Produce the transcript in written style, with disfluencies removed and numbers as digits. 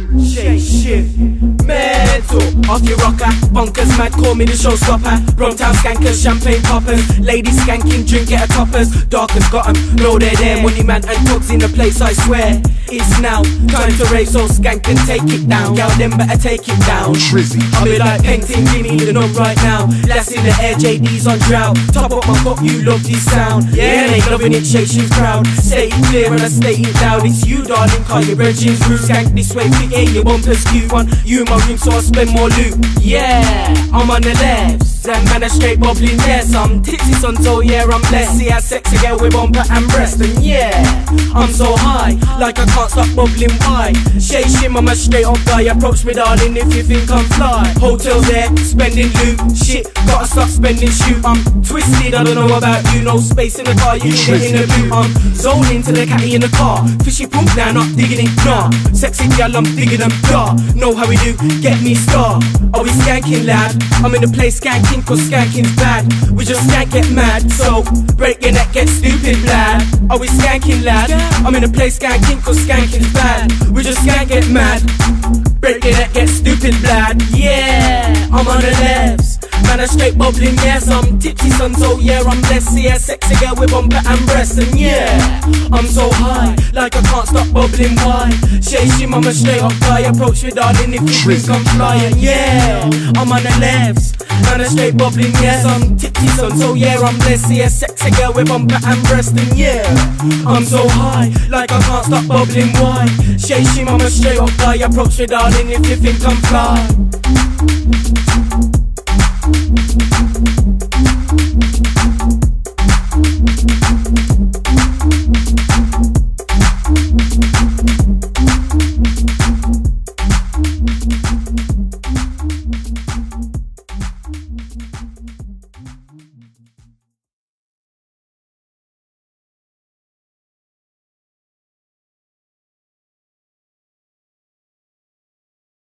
Shake shit, mental. Off your rocker, bonkers mad, call me the showstopper. Bromtown skankers, champagne poppers. Ladies skanking, drink at a toppers. Darkers got 'em, know they're there. Money man and dogs in the place, I swear. It's now, time to rave, so skank and take it down. Y'all them better take it down. Trizzy, I'll be like painting, give me the numb right now. That's in the air, JD's on drought. Top up my cup, you love this sound. Yeah, they loving it, shaking crowd. Stay it clear and I stay it loud. It's you, darling, call your virgins rude. Skank this way, fit in your bumpers, cute one. You in my room, so I spend more loot. Yeah, I'm on the left. That man a straight bubbling there. Some tipsy sons, oh yeah, I'm blessed. See how sexy girl with bumper and breast. And yeah, I'm so high, like I can't stop bubbling. Why? Shay shim, I'm a straight up guy. Approach me, darling, if you think I'm fly. Hotel there, spending loot. Shit, gotta stop spending shoot. I'm twisted, I don't know about you. No space in the car, you can get in the boot. I'm zoning to the catty in the car. Fishy poop now, not digging it, nah. Sexy girl, I'm digging them, yeah. Know how we do, get me star. Are we skanking, lad? I'm in the place skanking, cause skanking's bad. We just skank, get mad, so break your neck, get stupid, lad. Are we skanking, lad? I'm in the place skanking, cause skanking's bad. We just skank, get mad. Break your neck, get stupid, lad. Yeah, I'm on the lefts. Man, I straight bubbling, yeah. Some tipsy sons, oh yeah, I'm blessed. See a sexy girl with bumper and breast. And yeah, I'm so high, like I can't stop bubbling. Why? Shay shim, I'm a straight up guy. Approach me, darling, if you think I'm flying. Yeah, I'm on the lefts. Man, I straight bubbling, yeah. Some tipsy sons, oh yeah, I'm blessed. See a sexy girl with bumper and breast. And yeah, I'm so high, like I can't stop bubbling. Why? Shay shim, I'm a straight up guy. Approach me, darling, if you think I'm fly.